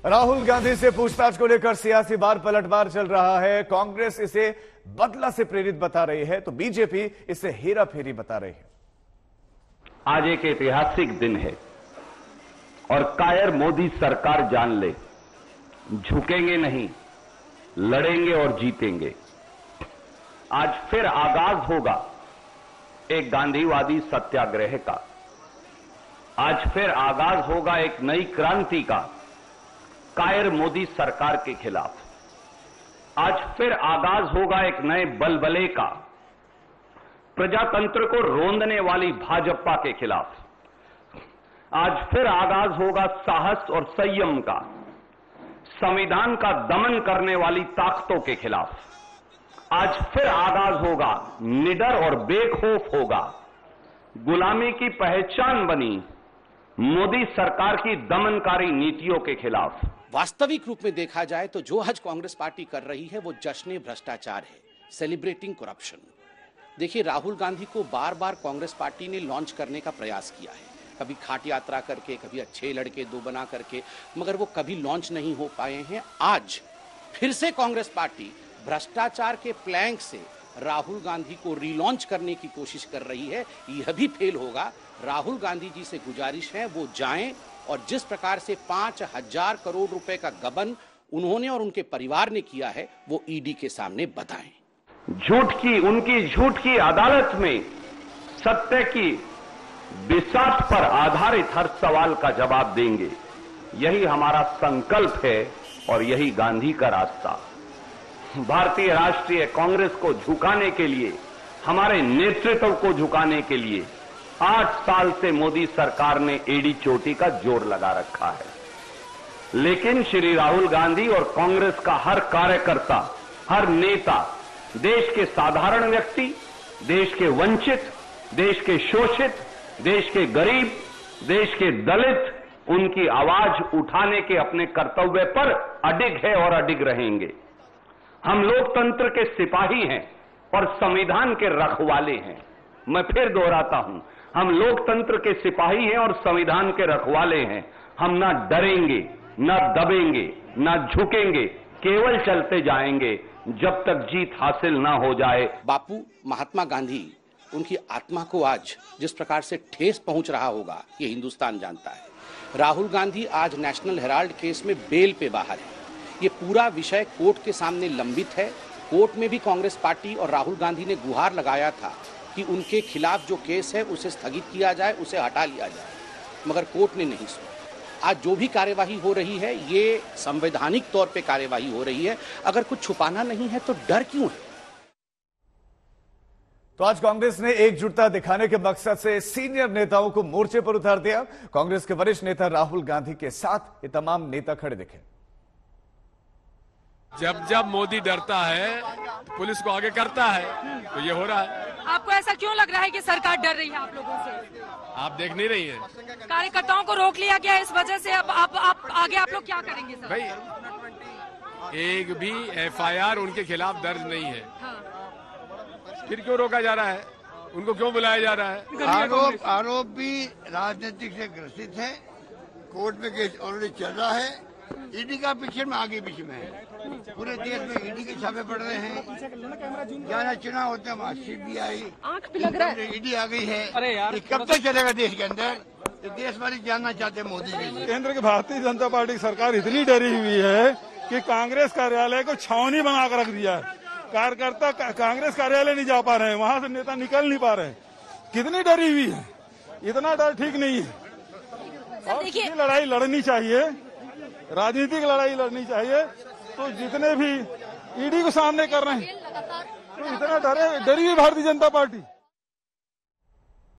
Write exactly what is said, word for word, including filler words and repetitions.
राहुल गांधी से पूछताछ को लेकर सियासी बार पलटवार चल रहा है। कांग्रेस इसे बदला से प्रेरित बता रही है तो बीजेपी इसे हेरा फेरी बता रही है। आज एक ऐतिहासिक दिन है और कायर मोदी सरकार जान ले, झुकेंगे नहीं, लड़ेंगे और जीतेंगे। आज फिर आगाज होगा एक गांधीवादी सत्याग्रह का। आज फिर आगाज होगा एक नई क्रांति का कायर मोदी सरकार के खिलाफ। आज फिर आगाज होगा एक नए बलबले का प्रजातंत्र को रोंदने वाली भाजपा के खिलाफ। आज फिर आगाज होगा साहस और संयम का संविधान का दमन करने वाली ताकतों के खिलाफ। आज फिर आगाज होगा निडर और बेखौफ होगा गुलामी की पहचान बनी मोदी सरकार की दमनकारी नीतियों के खिलाफ। वास्तविक रूप में देखा जाए तो जो आज कांग्रेस पार्टी कर रही है वो जश्न भ्रष्टाचार है, सेलिब्रेटिंग करप्शन। देखिए, राहुल गांधी को बार बार कांग्रेस पार्टी ने लॉन्च करने का प्रयास किया है, कभी खाट यात्रा करके, कभी अच्छे लड़के दो बना करके, मगर वो कभी लॉन्च नहीं हो पाए हैं। आज फिर से कांग्रेस पार्टी भ्रष्टाचार के प्लैंक से राहुल गांधी को रीलॉन्च करने की कोशिश कर रही है। यह भी फेल होगा। राहुल गांधी जी से गुजारिश है वो जाएं और जिस प्रकार से पांच हजार करोड़ रुपए का गबन उन्होंने और उनके परिवार ने किया है वो ईडी के सामने बताएं। झूठ की, उनकी झूठ की अदालत में सत्य की बिसात पर आधारित हर सवाल का जवाब देंगे। यही हमारा संकल्प है और यही गांधी का रास्ता। भारतीय राष्ट्रीय कांग्रेस को झुकाने के लिए, हमारे नेतृत्व को झुकाने के लिए आठ साल से मोदी सरकार ने एड़ी चोटी का जोर लगा रखा है। लेकिन श्री राहुल गांधी और कांग्रेस का हर कार्यकर्ता, हर नेता देश के साधारण व्यक्ति, देश के वंचित, देश के शोषित, देश के गरीब, देश के दलित, उनकी आवाज उठाने के अपने कर्तव्य पर अडिग है और अडिग रहेंगे। हम लोकतंत्र के सिपाही हैं और संविधान के रखवाले हैं। मैं फिर दोहराता हूं, हम लोकतंत्र के सिपाही हैं और संविधान के रखवाले हैं। हम ना डरेंगे, ना दबेंगे, ना झुकेंगे, केवल चलते जाएंगे जब तक जीत हासिल ना हो जाए। बापू महात्मा गांधी, उनकी आत्मा को आज जिस प्रकार से ठेस पहुंच रहा होगा ये हिंदुस्तान जानता है। राहुल गांधी आज नेशनल हेराल्ड केस में बेल पे बाहर है। ये पूरा विषय कोर्ट के सामने लंबित है। कोर्ट में भी कांग्रेस पार्टी और राहुल गांधी ने गुहार लगाया था कि उनके खिलाफ जो केस है उसे स्थगित किया जाए, उसे हटा लिया जाए, मगर कोर्ट ने नहीं सुना। आज जो भी कार्यवाही हो रही है ये संवैधानिक तौर पे कार्यवाही हो रही है। अगर कुछ छुपाना नहीं है तो डर क्यों है? तो आज कांग्रेस ने एकजुटता दिखाने के मकसद से सीनियर नेताओं को मोर्चे पर उतार दिया। कांग्रेस के वरिष्ठ नेता राहुल गांधी के साथ ये तमाम नेता खड़े दिखे। जब जब मोदी डरता है पुलिस को आगे करता है, तो ये हो रहा है। आपको ऐसा क्यों लग रहा है कि सरकार डर रही है आप लोगों से? आप देख नहीं रही हैं। कार्यकर्ताओं को रोक लिया गया, इस वजह से अब आप, आप आगे आप लोग क्या करेंगे सर? भाई, एक भी एफ आई आर उनके खिलाफ दर्ज नहीं है। हाँ। फिर क्यों रोका जा रहा है? उनको क्यों बुलाया जा रहा है? आरोप आरोप भी राजनीतिक से ग्रसित है। कोर्ट में केस ऑलरेडी चल रहा है। ईडी का पीछे में आगे पीछे में है। पूरे देश में ईडी के छापे पड़ रहे हैं। जहाँ चुनाव होते हैं वहाँ सीबीआई, आंख पे लग रहा है, ईडी आ गई है। अरे यार, कब तक चलेगा देश के अंदर? तो देश वाले जानना चाहते हैं मोदी जी। केंद्र की भारतीय जनता पार्टी की सरकार इतनी डरी हुई है कि कांग्रेस कार्यालय को छावनी बनाकर रख दिया है। कार्यकर्ता कांग्रेस कार्यालय नहीं जा पा रहे हैं, वहां से नेता निकल नहीं पा रहे हैं। कितनी डरी हुई है? इतना डर ठीक नहीं है। और ये लड़ाई लड़नी चाहिए, राजनीतिक लड़ाई लड़नी चाहिए। तो जितने भी ईडी को सामने कर रहे हैं तो इतना डरे डरी हुई भारतीय जनता पार्टी।